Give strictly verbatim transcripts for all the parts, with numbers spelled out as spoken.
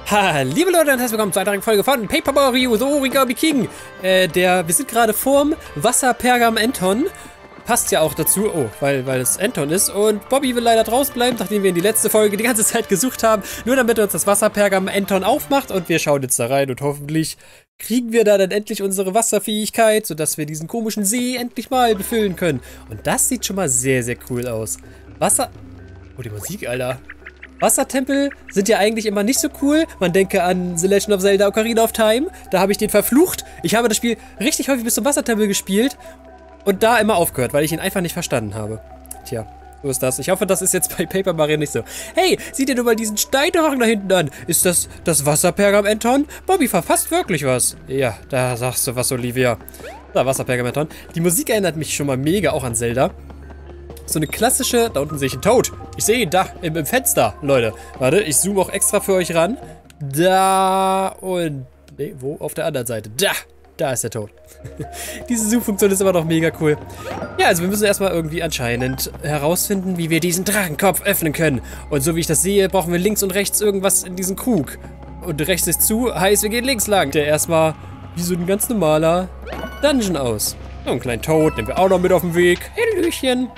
Ha, liebe Leute und herzlich willkommen zu einer weiteren Folge von Paper Mario The Origami King. Äh, der, wir sind gerade vorm Wasserpergamenton. Passt ja auch dazu, oh, weil, weil es Anton ist. Und Bobby will leider draußen bleiben, nachdem wir in die letzte Folge die ganze Zeit gesucht haben. Nur damit uns das Wasserpergamenton aufmacht. Und wir schauen jetzt da rein und hoffentlich kriegen wir da dann endlich unsere Wasserfähigkeit, sodass wir diesen komischen See endlich mal befüllen können. Und das sieht schon mal sehr, sehr cool aus. Wasser... Oh, die Musik, Alter. Wassertempel sind ja eigentlich immer nicht so cool. Man denke an The Legend of Zelda Ocarina of Time. Da habe ich den verflucht. Ich habe das Spiel richtig häufig bis zum Wassertempel gespielt und da immer aufgehört, weil ich ihn einfach nicht verstanden habe. Tja, so ist das. Ich hoffe, das ist jetzt bei Paper Mario nicht so. Hey, seht ihr nur mal diesen Steindrachen da hinten an? Ist das das Wasserpergamenton? Bobby verfasst wirklich was. Ja, da sagst du was, Olivia. Da, Wasserpergamenton. Die Musik erinnert mich schon mal mega auch an Zelda. So eine klassische, da unten sehe ich einen Toad. Ich sehe ihn da, im, im Fenster, Leute. Warte, ich zoome auch extra für euch ran. Da und, nee, wo? Auf der anderen Seite. Da, da ist der Toad. Diese Zoom-Funktion ist immer noch mega cool. Ja, also wir müssen erstmal irgendwie anscheinend herausfinden, wie wir diesen Drachenkopf öffnen können. Und so wie ich das sehe, brauchen wir links und rechts irgendwas in diesen Krug. Und rechts ist zu, heißt wir gehen links lang. Der erstmal wie so ein ganz normaler Dungeon aus. So einen kleinen Toad nehmen wir auch noch mit auf den Weg. Hallöchen.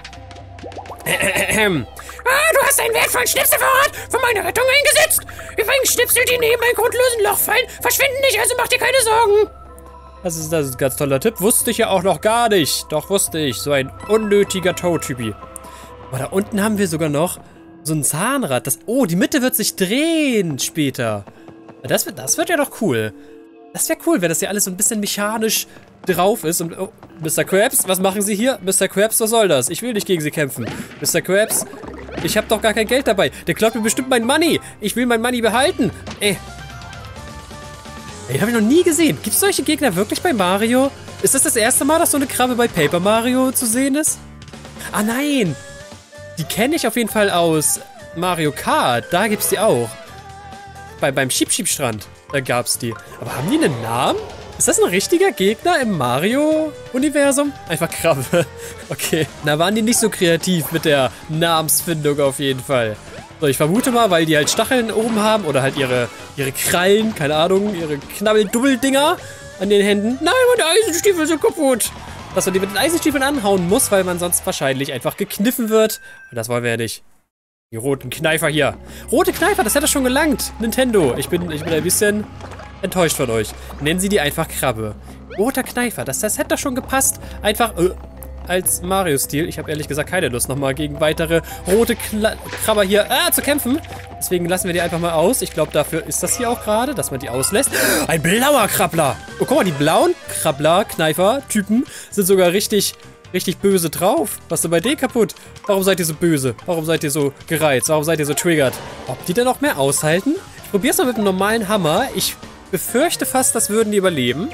Ah, du hast einen wertvollen Schnipselvorrat von meiner Rettung eingesetzt. Übrigens Schnipsel, die neben einem grundlosen Loch fallen, verschwinden nicht, also mach dir keine Sorgen. Das ist, das ist ein ganz toller Tipp. Wusste ich ja auch noch gar nicht. Doch, wusste ich. So ein unnötiger Toad-Typi. Aber da unten haben wir sogar noch so ein Zahnrad. Das, oh, die Mitte wird sich drehen später. Das, das wird ja doch cool. Das wäre cool, wenn das ja alles so ein bisschen mechanisch drauf ist. Und, oh, Mister Krabs, was machen Sie hier? Mister Krabs, was soll das? Ich will nicht gegen Sie kämpfen. Mister Krabs, ich habe doch gar kein Geld dabei. Der klaut mir bestimmt mein Money. Ich will mein Money behalten. Ey. Ey, habe ich noch nie gesehen. Gibt es solche Gegner wirklich bei Mario? Ist das das erste Mal, dass so eine Krabbe bei Paper Mario zu sehen ist? Ah, nein. Die kenne ich auf jeden Fall aus Mario Kart. Da gibt es die auch. Bei, beim Schieb-Schieb-Strand. Da gab es die. Aber haben die einen Namen? Ist das ein richtiger Gegner im Mario-Universum? Einfach Krabbe. Okay. Na, waren die nicht so kreativ mit der Namensfindung auf jeden Fall. So, ich vermute mal, weil die halt Stacheln oben haben oder halt ihre, ihre Krallen, keine Ahnung, ihre Knabbel-Dubbel-Dinger an den Händen. Nein, meine Eisenstiefel sind kaputt. Dass man die mit den Eisenstiefeln anhauen muss, weil man sonst wahrscheinlich einfach gekniffen wird. Und das wollen wir ja nicht. Die roten Kneifer hier. Rote Kneifer, das hätte schon gelangt. Nintendo, ich bin, ich bin ein bisschen enttäuscht von euch. Nennen Sie die einfach Krabbe. Roter Kneifer, das, das hätte doch schon gepasst. Einfach äh, als Mario-Stil. Ich habe ehrlich gesagt keine Lust, nochmal gegen weitere rote Kla Krabber hier äh, zu kämpfen. Deswegen lassen wir die einfach mal aus. Ich glaube, dafür ist das hier auch gerade, dass man die auslässt. Ein blauer Krabbler. Oh, guck mal, die blauen Krabbler, Kneifer, Typen sind sogar richtig... richtig böse drauf. Was ist denn bei denen kaputt? Warum seid ihr so böse? Warum seid ihr so gereizt? Warum seid ihr so triggert? Ob die denn noch mehr aushalten? Ich probier's mal mit einem normalen Hammer. Ich befürchte fast, das würden die überleben.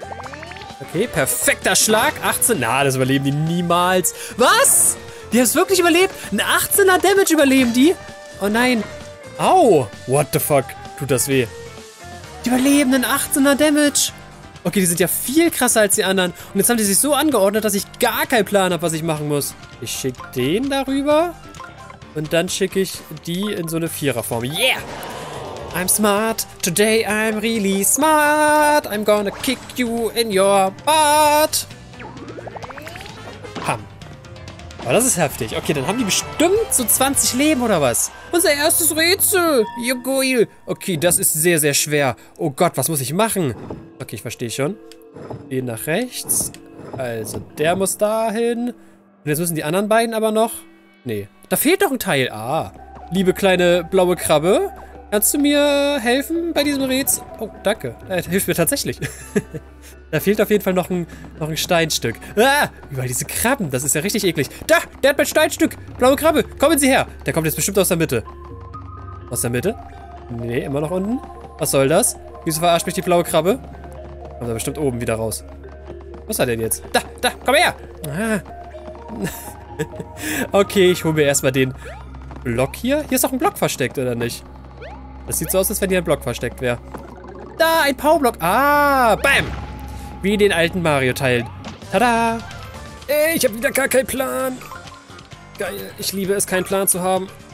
Okay, perfekter Schlag. achtzehn. Na, das überleben die niemals. Was? Die haben es wirklich überlebt? Ein achtzehner Damage überleben die? Oh nein. Au. What the fuck? Tut das weh. Die überleben einen achtzehner Damage. Okay, die sind ja viel krasser als die anderen. Und jetzt haben die sich so angeordnet, dass ich gar keinen Plan habe, was ich machen muss. Ich schicke den darüber. Und dann schicke ich die in so eine Viererform. Yeah! I'm smart. Today I'm really smart. I'm gonna kick you in your butt. Pam. Aber das ist heftig. Okay, dann haben die bestimmt so zwanzig Leben oder was? Unser erstes Rätsel. Jugoil. Okay, das ist sehr, sehr schwer. Oh Gott, was muss ich machen? Okay, ich verstehe schon. Den nach rechts. Also, der muss dahin. Und jetzt müssen die anderen beiden aber noch... Nee. Da fehlt doch ein Teil. Ah. Liebe kleine blaue Krabbe, kannst du mir helfen bei diesem Rätsel? Oh, danke. Er hilft mir tatsächlich. Da fehlt auf jeden Fall noch ein, noch ein Steinstück. Ah, überall diese Krabben. Das ist ja richtig eklig. Da, der hat mein Steinstück. Blaue Krabbe, kommen Sie her. Der kommt jetzt bestimmt aus der Mitte. Aus der Mitte? Nee, immer noch unten. Was soll das? Wieso verarscht mich die blaue Krabbe? Kommt er bestimmt oben wieder raus. Was hat er denn jetzt? Da, da, komm her. Ah. Okay, ich hole mir erstmal den Block hier. Hier ist doch ein Block versteckt, oder nicht? Das sieht so aus, als wenn hier ein Block versteckt wäre. Da, ein Powerblock. Ah, bam. Wie in den alten Mario-Teilen. Tada. Ey, ich habe wieder gar keinen Plan. Geil, ich liebe es, keinen Plan zu haben.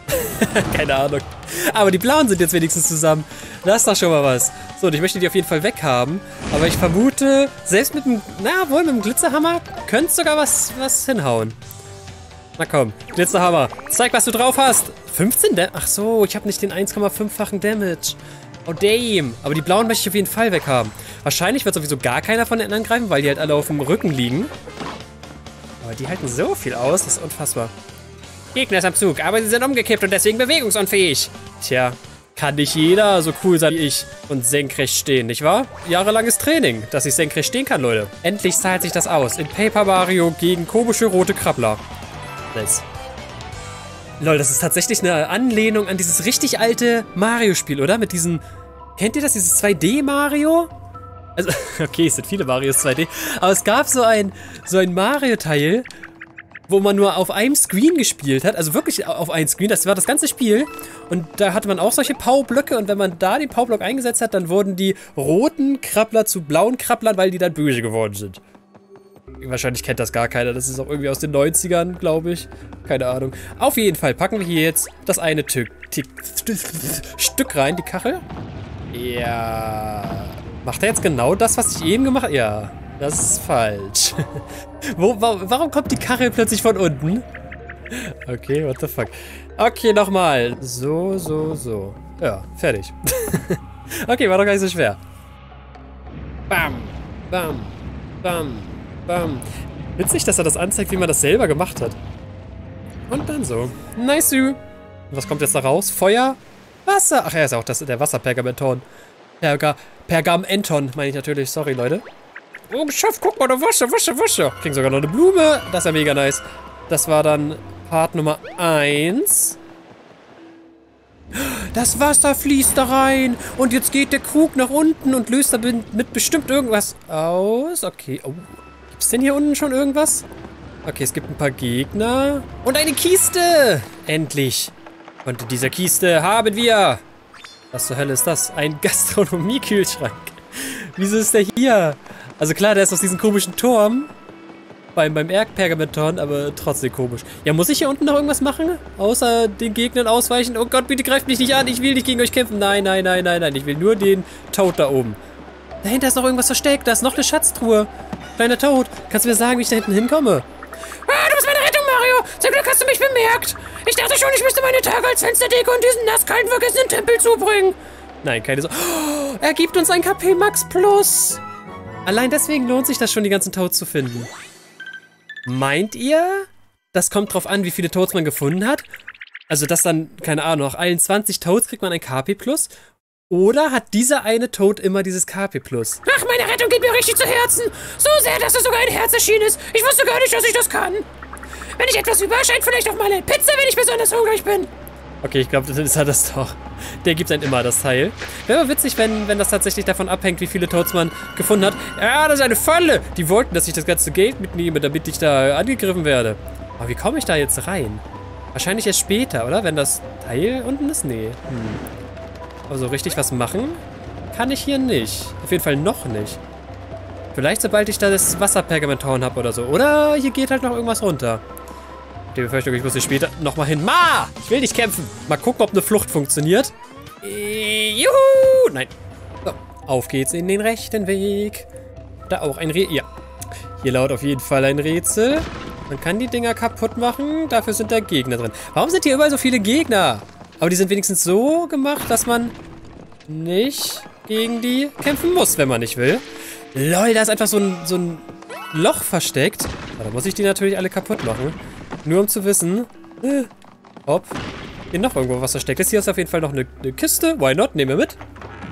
Keine Ahnung. Aber die blauen sind jetzt wenigstens zusammen. Das ist doch schon mal was. So, und ich möchte die auf jeden Fall weghaben. Aber ich vermute, selbst mit dem, na wohl, mit dem Glitzerhammer könnte sogar was, was hinhauen. Na komm, Glitzerhammer, zeig, was du drauf hast. fünfzehn Damage? Ach so, ich habe nicht den eins Komma fünf-fachen Damage. Oh, damn. Aber die blauen möchte ich auf jeden Fall weghaben. Wahrscheinlich wird sowieso gar keiner von denen angreifen, weil die halt alle auf dem Rücken liegen. Aber die halten so viel aus, das ist unfassbar. Gegner ist am Zug, aber sie sind umgekippt und deswegen bewegungsunfähig. Tja, kann nicht jeder so cool sein wie ich und senkrecht stehen, nicht wahr? Jahrelanges Training, dass ich senkrecht stehen kann, Leute. Endlich zahlt sich das aus. In Paper Mario gegen komische rote Krabbler. Nice. Lol, das ist tatsächlich eine Anlehnung an dieses richtig alte Mario-Spiel, oder? Mit diesem... Kennt ihr das, dieses zwei D Mario? Also, okay, es sind viele Marios zwei D. Aber es gab so ein, so ein Mario-Teil, wo man nur auf einem Screen gespielt hat. Also wirklich auf einem Screen. Das war das ganze Spiel. Und da hatte man auch solche Powerblöcke. Und wenn man da den Powerblock eingesetzt hat, dann wurden die roten Krabbler zu blauen Krabblern, weil die dann böse geworden sind. Wahrscheinlich kennt das gar keiner. Das ist auch irgendwie aus den neunzigern, glaube ich. Keine Ahnung. Auf jeden Fall packen wir hier jetzt das eine Tück, Tick, Stück rein, die Kachel. Ja. Macht er jetzt genau das, was ich eben gemacht habe? Ja, das ist falsch. Wo, warum kommt die Kachel plötzlich von unten? Okay, what the fuck. Okay, nochmal. So, so, so. Ja, fertig. Okay, war doch gar nicht so schwer. Bam, bam, bam. Bam. Witzig, dass er das anzeigt, wie man das selber gemacht hat. Und dann so. Nice. Was kommt jetzt da raus? Feuer? Wasser? Ach, er ist auch das, der Wasserpergamenton. Perga, Pergamenton, meine ich natürlich. Sorry, Leute. Oh, geschafft. Guck mal, da Wasser, Wasser, Wasser. Kriegen sogar noch eine Blume. Das ist ja mega nice. Das war dann Part Nummer eins. Das Wasser fließt da rein. Und jetzt geht der Krug nach unten und löst damit bestimmt irgendwas aus. Okay. Oh. Gibt es denn hier unten schon irgendwas? Okay, es gibt ein paar Gegner. Und eine Kiste! Endlich. Und in dieser Kiste haben wir... Was zur Hölle ist das? Ein Gastronomie-Kühlschrank. Wieso ist der hier? Also klar, der ist aus diesem komischen Turm. Beim, beim Erdpergamenton, aber trotzdem komisch. Ja, muss ich hier unten noch irgendwas machen? Außer den Gegnern ausweichen? Oh Gott, bitte greift mich nicht an. Ich will nicht gegen euch kämpfen. Nein, nein, nein, nein, nein. Ich will nur den Toad da oben. Dahinter ist noch irgendwas versteckt. Da ist noch eine Schatztruhe. Kleiner Toad, kannst du mir sagen, wie ich da hinten hinkomme? Ah, du bist meine Rettung, Mario. Zum Glück hast du mich bemerkt. Ich dachte schon, ich müsste meine Tage als Fensterdecke und diesen nasskalten, vergessenen Tempel zubringen. Nein, keine Sorge. Oh, er gibt uns ein K P Max Plus. Allein deswegen lohnt sich das schon, die ganzen Toads zu finden. Meint ihr, das kommt drauf an, wie viele Toads man gefunden hat? Also, dass dann, keine Ahnung, nach allen zwanzig Toads kriegt man ein K P Plus? Oder hat dieser eine Toad immer dieses K P Plus? Ach, meine Rettung geht mir richtig zu Herzen. So sehr, dass es sogar ein Herz erschienen ist. Ich wusste gar nicht, dass ich das kann. Wenn ich etwas über, scheint vielleicht auch mal eine Pizza, wenn ich besonders hungrig bin. Okay, ich glaube, dann ist er das doch. Der gibt dann immer das Teil. Wäre aber witzig, wenn, wenn das tatsächlich davon abhängt, wie viele Toads man gefunden hat. Ja, das ist eine Falle. Die wollten, dass ich das ganze Geld mitnehme, damit ich da angegriffen werde. Aber wie komme ich da jetzt rein? Wahrscheinlich erst später, oder? Wenn das Teil unten ist? Nee. Hm. Also richtig was machen kann ich hier nicht. Auf jeden Fall noch nicht. Vielleicht sobald ich da das Wasserpergamenton habe oder so. Oder hier geht halt noch irgendwas runter. Die Befürchtung, ich muss hier später nochmal hin. Ma! Ich will nicht kämpfen. Mal gucken, ob eine Flucht funktioniert. Äh, juhu! Nein. So, auf geht's in den rechten Weg. Da auch ein Rätsel. Ja. Hier lauert auf jeden Fall ein Rätsel. Man kann die Dinger kaputt machen. Dafür sind da Gegner drin. Warum sind hier überall so viele Gegner? Aber die sind wenigstens so gemacht, dass man nicht gegen die kämpfen muss, wenn man nicht will. Lol, da ist einfach so ein, so ein Loch versteckt. Aber da muss ich die natürlich alle kaputt machen. Nur um zu wissen, äh, ob hier noch irgendwo was versteckt ist. Hier ist auf jeden Fall noch eine, eine Kiste. Why not? Nehmen wir mit.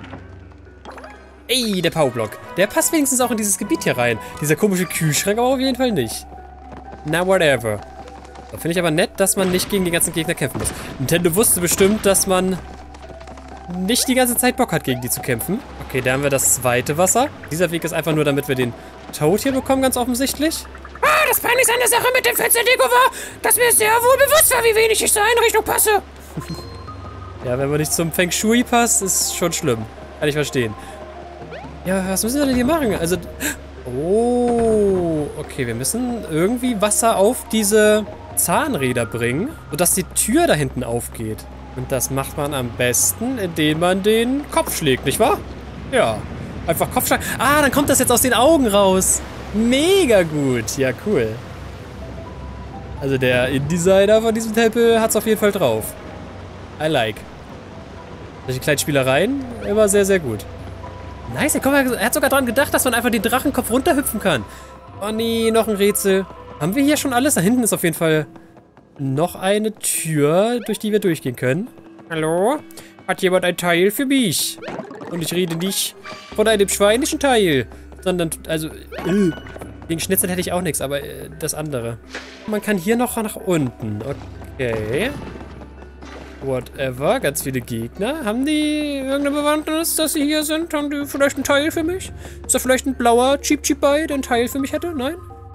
Ey, der Powerblock. Der passt wenigstens auch in dieses Gebiet hier rein. Dieser komische Kühlschrank aber auf jeden Fall nicht. Na, whatever. Da finde ich aber nett, dass man nicht gegen die ganzen Gegner kämpfen muss. Nintendo wusste bestimmt, dass man nicht die ganze Zeit Bock hat, gegen die zu kämpfen. Okay, da haben wir das zweite Wasser. Dieser Weg ist einfach nur, damit wir den Toad hier bekommen, ganz offensichtlich. Ah, das Peinlichste an der Sache mit dem Fensterdeko war, dass mir sehr wohl bewusst war, wie wenig ich zur Einrichtung passe. Ja, wenn man nicht zum Feng Shui passt, ist schon schlimm. Kann ich verstehen. Ja, was müssen wir denn hier machen? Also, oh, okay, wir müssen irgendwie Wasser auf diese Zahnräder bringen, sodass die Tür da hinten aufgeht. Und das macht man am besten, indem man den Kopf schlägt, nicht wahr? Ja, einfach Kopfschlag. Ah, dann kommt das jetzt aus den Augen raus. Mega gut. Ja, cool. Also der InDesigner von diesem Tempel hat es auf jeden Fall drauf. I like. Solche kleinen Spielereien, immer sehr, sehr gut. Nice, guck mal, er hat sogar daran gedacht, dass man einfach den Drachenkopf runterhüpfen kann. Oh nee, noch ein Rätsel. Haben wir hier schon alles? Da hinten ist auf jeden Fall noch eine Tür, durch die wir durchgehen können. Hallo? Hat jemand ein Teil für mich? Und ich rede nicht von einem schweinischen Teil, sondern, also, äh, gegen Schnitzel hätte ich auch nichts, aber äh, das andere. Man kann hier noch nach unten. Okay. Whatever. Ganz viele Gegner. Haben die irgendeine Bewandtnis, dass sie hier sind? Haben die vielleicht einen Teil für mich? Ist da vielleicht ein blauer Cheep Cheep bei, der einen Teil für mich hätte? Nein?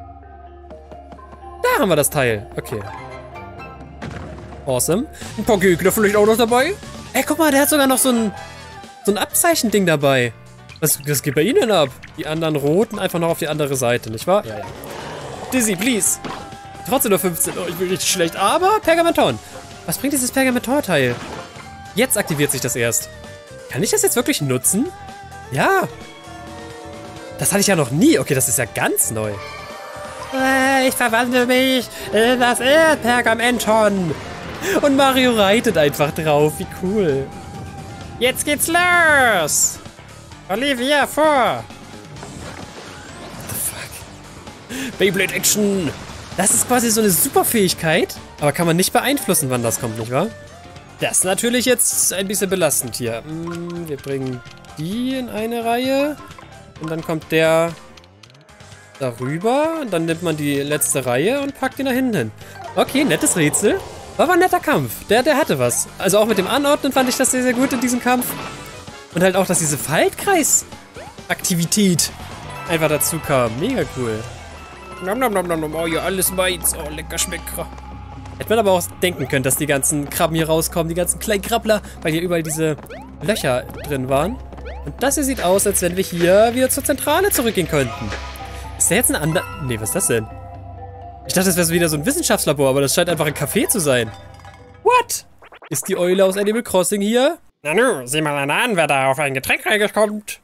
Da haben wir das Teil. Okay. Awesome. Ein paar Gegner vielleicht auch noch dabei. Ey, guck mal, der hat sogar noch so ein, so ein Abzeichending dabei. Was, was geht bei Ihnen ab? Die anderen Roten einfach noch auf die andere Seite, nicht wahr? Ja, ja. Dizzy, please. Trotzdem nur fünfzehn. Oh, ich bin richtig schlecht. Aber Pergamenton. Was bringt dieses Pergamentor-Teil? Jetzt aktiviert sich das erst. Kann ich das jetzt wirklich nutzen? Ja. Das hatte ich ja noch nie. Okay, das ist ja ganz neu. Äh, ich verwandle mich in das Pergamenton. Und Mario reitet einfach drauf. Wie cool. Jetzt geht's los. Olivia, vor. What the fuck? Beyblade Action. Das ist quasi so eine Superfähigkeit. Aber kann man nicht beeinflussen, wann das kommt, nicht wahr? Das ist natürlich jetzt ein bisschen belastend hier. Wir bringen die in eine Reihe. Und dann kommt der darüber. Und dann nimmt man die letzte Reihe und packt ihn da hinten hin. Okay, nettes Rätsel. War aber ein netter Kampf. Der, der hatte was. Also auch mit dem Anordnen fand ich das sehr, sehr gut in diesem Kampf. Und halt auch, dass diese Faltkreis-Aktivität einfach dazu kam. Mega cool. Nom nom nom nom nom. Oh ja, alles meins. Oh, lecker Schmecker. Hätte man aber auch denken können, dass die ganzen Krabben hier rauskommen, die ganzen kleinen Krabbler, weil hier überall diese Löcher drin waren. Und das hier sieht aus, als wenn wir hier wieder zur Zentrale zurückgehen könnten. Ist der jetzt ein anderer... Nee, was ist das denn? Ich dachte, das wäre so wieder so ein Wissenschaftslabor, aber das scheint einfach ein Café zu sein. What? Ist die Eule aus Animal Crossing hier? Na nu, sieh mal einer an, wer da auf ein Getränk reingekommt.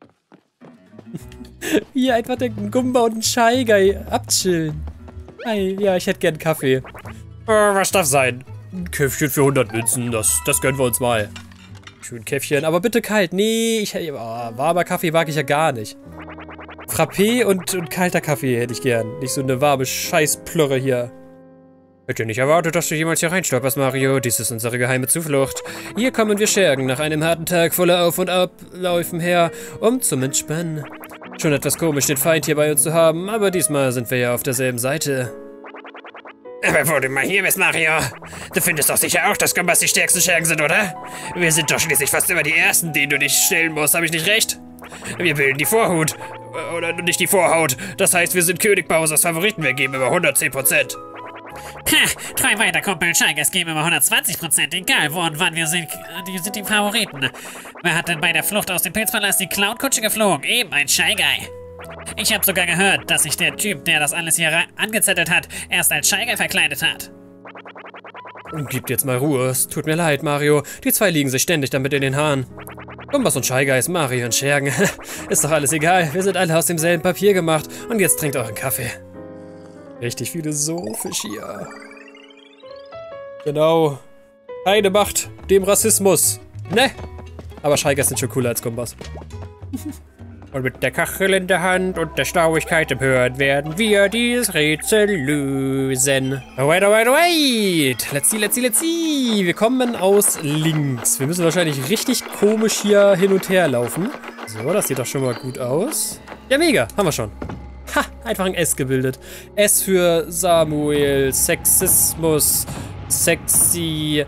Hier einfach der Gumba und ein Shy Guy abchillen. Hi, ja, ich hätte gern Kaffee. Uh, was darf sein? Ein Käffchen für hundert Münzen, das, das gönnen wir uns mal. Schön Käffchen, aber bitte kalt. Nee, ich, oh, warmer Kaffee mag ich ja gar nicht. Frappé und, und kalter Kaffee hätte ich gern. Nicht so eine warme Scheißplörre hier. Hätte nicht erwartet, dass du jemals hier reinstolperst, Mario. Dies ist unsere geheime Zuflucht. Hier kommen wir Schergen nach einem harten Tag voller Auf- und Abläufen her, um zum Entspannen. Schon etwas komisch, den Feind hier bei uns zu haben, aber diesmal sind wir ja auf derselben Seite. Aber wo du mal hier bist, Mario, du findest doch sicher auch, dass Gumbas die stärksten Schergen sind, oder? Wir sind doch schließlich fast immer die Ersten, denen du dich stellen musst, habe ich nicht recht? Wir bilden die Vorhut. Oder nicht die Vorhaut. Das heißt, wir sind König Bowsers Favoriten. Wir geben immer hundertzehn Prozent. Ha, träum weiter, Kumpel. Scheigers geben immer hundertzwanzig Prozent. Egal wo und wann wir sind, die sind die Favoriten. Wer hat denn bei der Flucht aus dem Pilzpalast die Clown-Kutsche geflogen? Eben ein Shy Guy. Ich habe sogar gehört, dass sich der Typ, der das alles hier angezettelt hat, erst als Shy Guy verkleidet hat. Gib jetzt mal Ruhe. Es tut mir leid, Mario. Die zwei liegen sich ständig damit in den Haaren. Gumbas und Shy Guys, Mario und Schergen. Ist doch alles egal. Wir sind alle aus demselben Papier gemacht. Und jetzt trinkt euren Kaffee. Richtig philosophisch hier. Genau. Keine Macht dem Rassismus. Ne? Aber Shy Guys sind schon cooler als Gumbas. Und mit der Kachel in der Hand und der Stauigkeit im Hirn werden wir dieses Rätsel lösen. Wait, wait, wait. Let's see, let's see, let's see. Wir kommen aus links. Wir müssen wahrscheinlich richtig komisch hier hin und her laufen. So, das sieht doch schon mal gut aus. Ja, mega. Haben wir schon. Ha, einfach ein S gebildet. S für Samuel, Sexismus, sexy,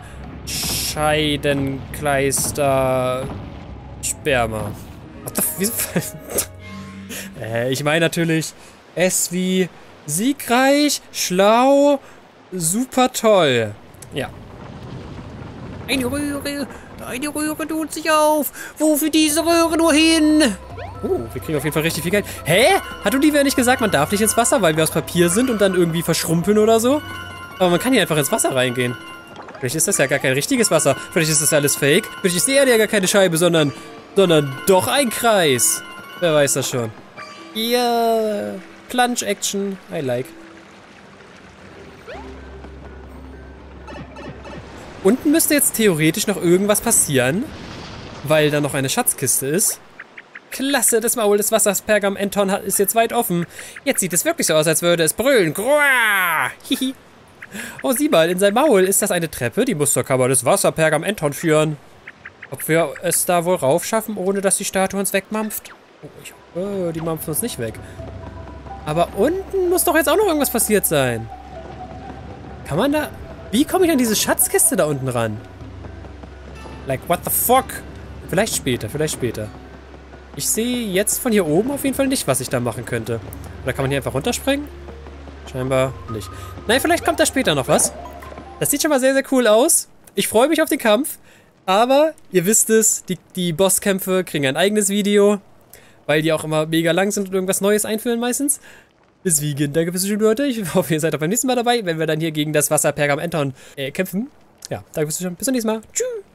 Scheidenkleister, Sperma. Wieso? äh, ich meine natürlich S wie siegreich, schlau, super toll. Ja. Eine Röhre, eine Röhre tut sich auf. Wo führt diese Röhre nur hin? Oh, wir kriegen auf jeden Fall richtig viel Geld. Hä? Hat Olivia nicht gesagt, man darf nicht ins Wasser, weil wir aus Papier sind und dann irgendwie verschrumpeln oder so? Aber man kann hier einfach ins Wasser reingehen. Vielleicht ist das ja gar kein richtiges Wasser. Vielleicht ist das alles fake. Vielleicht ist die Erde ja gar keine Scheibe, sondern, sondern doch ein Kreis. Wer weiß das schon. Ja, Plunge-Action. I like. Unten müsste jetzt theoretisch noch irgendwas passieren, weil da noch eine Schatzkiste ist. Klasse, das Maul des Wassers Pergamenton ist jetzt weit offen. Jetzt sieht es wirklich so aus, als würde es brüllen. Grua! Hihi. Oh, sieh mal, in sein Maul ist das eine Treppe, die muss zur Kammer des Wasser Pergamenton führen. Ob wir es da wohl rauf schaffen, ohne dass die Statue uns wegmampft? Oh, ich hoffe, die mampft uns nicht weg. Aber unten muss doch jetzt auch noch irgendwas passiert sein. Kann man da... Wie komme ich an diese Schatzkiste da unten ran? Like, what the fuck? Vielleicht später, vielleicht später. Ich sehe jetzt von hier oben auf jeden Fall nicht, was ich da machen könnte. Oder kann man hier einfach runterspringen? Scheinbar nicht. Nein, vielleicht kommt da später noch was. Das sieht schon mal sehr, sehr cool aus. Ich freue mich auf den Kampf. Aber, ihr wisst es, die, die Bosskämpfe kriegen ein eigenes Video. Weil die auch immer mega lang sind und irgendwas Neues einführen meistens. Deswegen, danke fürs Zuschauen, Leute. Ich hoffe, ihr seid auch beim nächsten Mal dabei, wenn wir dann hier gegen das Wasser Pergamenton äh, kämpfen. Ja, danke fürs Zuschauen. Bis zum nächsten Mal. Tschüss.